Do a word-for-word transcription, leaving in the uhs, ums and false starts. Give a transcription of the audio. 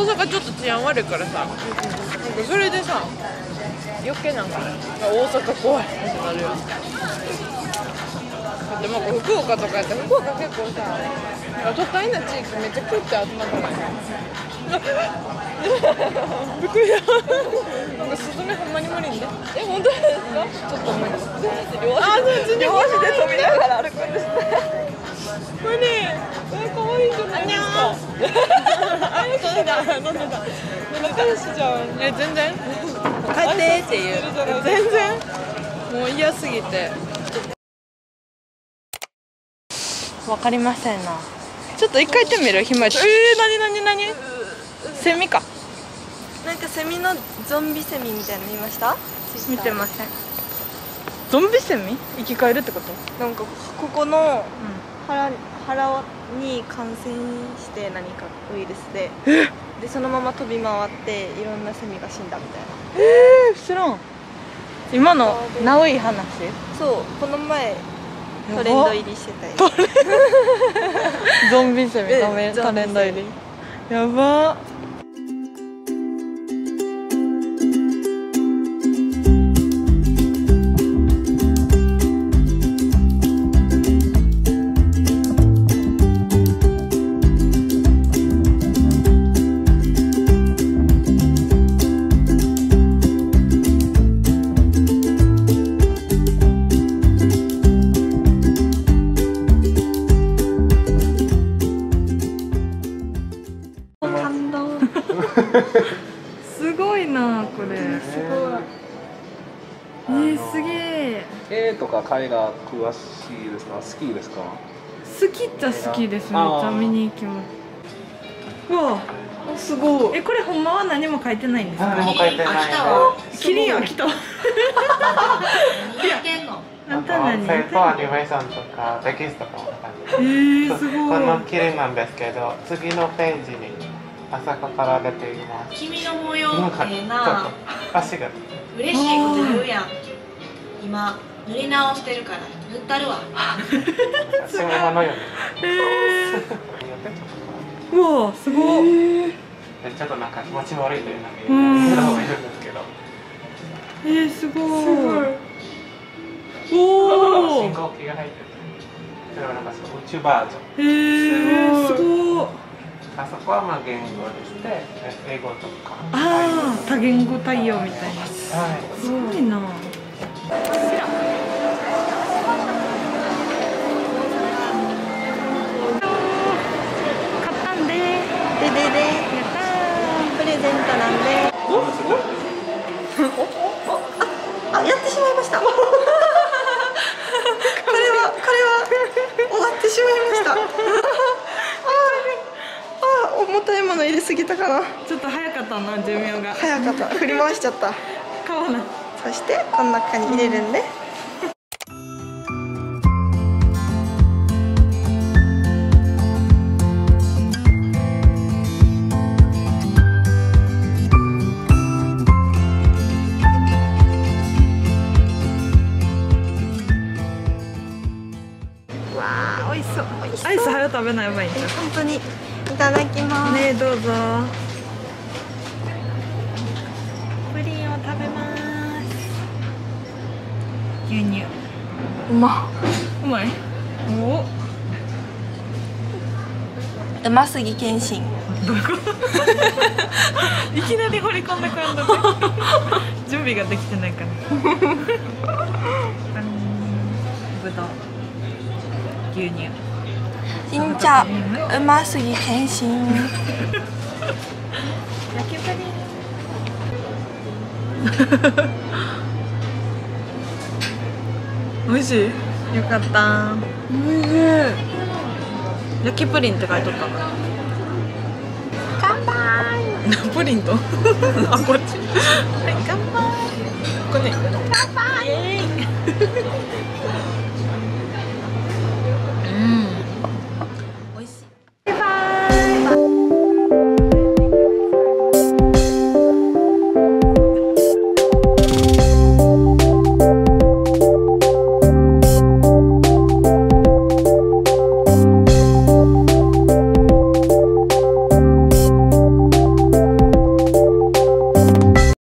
阪ちょっと治安悪いからさ、なんかそれでさ余計なんか大阪怖いってなるよ。でも福岡とかやったら福岡結構さ都会な地域めっちゃキュッて集まってない。びっくりした。なんかスズメほんまに無理んで。え、本当ですか？ちょっと無理。あ、そう、両足で飛びながら歩くんですね。無理。え、可愛いじゃないですか。あ、飲んでた、飲んでた。仲良しじゃん。え、全然。帰ってっていう。全然。もう嫌すぎて。わかりませんな。ちょっと一回行ってみる？ひまえ。えー、なになになに？セミか。 なんかセミのゾンビセミみたいなの見ました？ 見てません。ゾンビセミ？生き返るってこと？ なんかここの腹、腹に感染して何かウイルスで、でそのまま飛び回っていろんなセミが死んだみたいな。 えー、知らん。今のナウい話？ そう、この前トレンド入りしてたよ。 ゾンビセミトレンド入り。やば。すごいなこれ。すごい。えー、すげえ。 絵とか絵画詳しいですか？好きですか？ 好きっちゃ好きです。めっちゃ見に行きます。うわ、すごい。え、これほんまは何も書いてないんですか？ 何も書いてない。 キリン飽きた。いや、あんた何？ それとアニメーションとかテキストとかも書いてます。 えー、すごい。 このキリンなんですけど、次のページに朝から出ています。 君の模様ええな。 足が嬉しいこと言うやん。今塗り直してるから塗ったるわ。 そのままのように。 うわ、すごい。 ちょっとなんか気持ち悪いというのが言う人がいるんですけど。 えー、すごい。おお。 信号機が入ってる。それはなんか宇宙バージョン。 えー、すごい。 あそこはまあ言語でして、英語とか。 ああ、多言語対応みたいな。 はい。 すごいな。 ででで、やったー、プレゼントなんで。おおおあ、やってしまいました。これはこれは終わってしまいました。ああ、重たいもの入れすぎたかな。 ちょっと早かったな、寿命が。 早かった、振り回しちゃった。 買わな。 そしてこの中に入れるんで。 アイス早食べないばいいんじゃん。 本当にいただきます。 ねえ、どうぞ。プリンを食べます。牛乳。 うま。 うまい。お。 うますぎ謙信。 どういうこと？いきなり掘り込んでくるんだね。準備ができてないから。ぶどう。牛乳。 新茶うますぎ謙信。 焼きプリン。美味しい。よかった。美味しい。焼きプリンって書いとったな。 乾杯。 プリンと。あ、こっち。はい、乾杯。これね。 乾杯。 イエーイ。